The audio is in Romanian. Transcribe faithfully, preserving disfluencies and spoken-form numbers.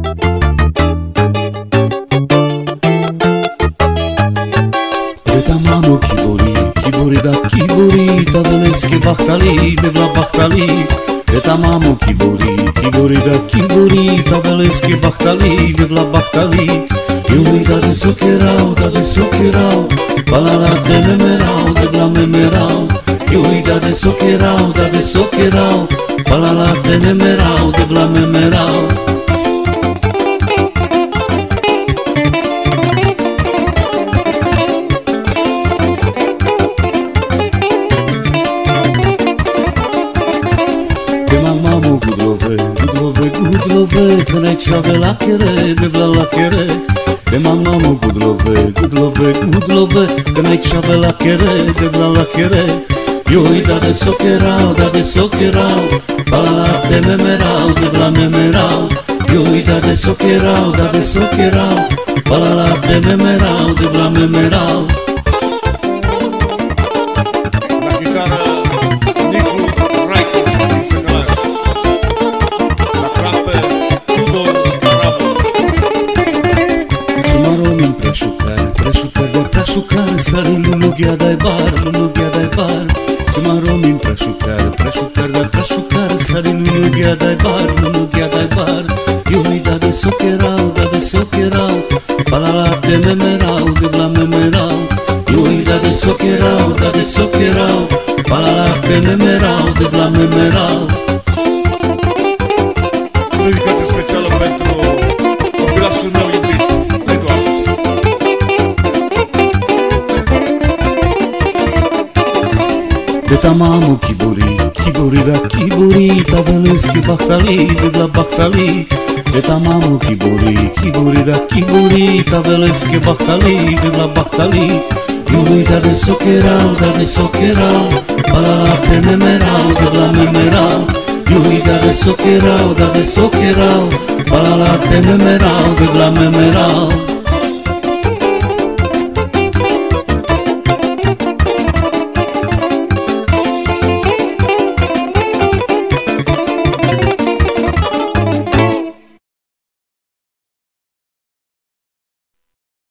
Mamo kibori, kibori da kibori, ta veleske bahtali, devla bahtali. Eta mamo kibori, kibori da kibori, ta veleske bahtali, devla bahtali. Iui da de sokerau, da de sokerau, balala de memerau, devla memerau. Iui da de sokerau, da de sokerau, balala de memerau, devla memerau. Mamo gudlove, gudlove, gudlove, kănai ceave la chere, devla la chere. De mamo gudlove, gudlove, gudlove, kănai ceave la chere, devla la chere. Ioi da de socherau, da de socherau, balala de memerau, devla memerau. Ioi da de socherau, da de socherau, balala de memerau, devla memerau. La chitară Nicu Raicu din Săcălaș. La clape Tudor Ramon. Să mă romin preșucare, preșucare de preșucare, să-l lulughia dai bar, lulughia dai bar. Să mă romin preșucare, preșucare de preșucare, să-l lulughia dai bar, lulughia dai bar. Iui da de socherau, da de socherau, balala de memerau, devla memerau. Iui da de socherau, da de socherau, balala de memerau, devla memerau. Dedicație specială pentru copilașul meu iubit, Eduard. Eta mamo kibori, kibori da kibori, ta veleske bahtali, devla bahtali. Eta mamo kibori, kibori da kibori, ta veleske bahtali, devla bahtali. Iui da de socherau, da de socherau, balala de memerau, devla memerau. Iui da de socherau, da de socherau, balala de memerau, devla memerau.